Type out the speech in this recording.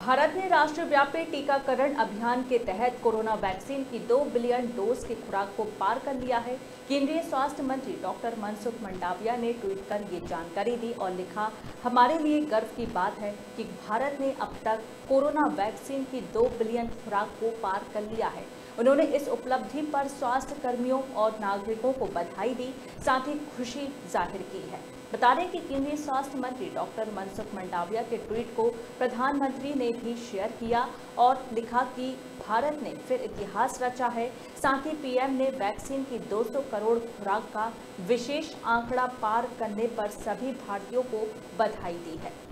भारत ने राष्ट्रव्यापी टीकाकरण अभियान के तहत कोरोना वैक्सीन की 2 बिलियन डोज की खुराक को पार कर लिया है। केंद्रीय स्वास्थ्य मंत्री डॉक्टर मनसुख मंडाविया ने ट्वीट कर ये जानकारी दी और लिखा, हमारे लिए गर्व की बात है कि भारत ने अब तक कोरोना वैक्सीन की 2 बिलियन खुराक को पार कर लिया है। उन्होंने इस उपलब्धि पर स्वास्थ्य कर्मियों और नागरिकों को बधाई दी, साथ ही खुशी जाहिर की है। बता दें कि केंद्रीय स्वास्थ्य मंत्री डॉक्टर मनसुख मंडाविया के ट्वीट को प्रधानमंत्री ने भी शेयर किया और लिखा कि भारत ने फिर इतिहास रचा है। साथ ही पीएम ने वैक्सीन की 200 करोड़ खुराक का विशेष आंकड़ा पार करने पर सभी भारतीयों को बधाई दी है।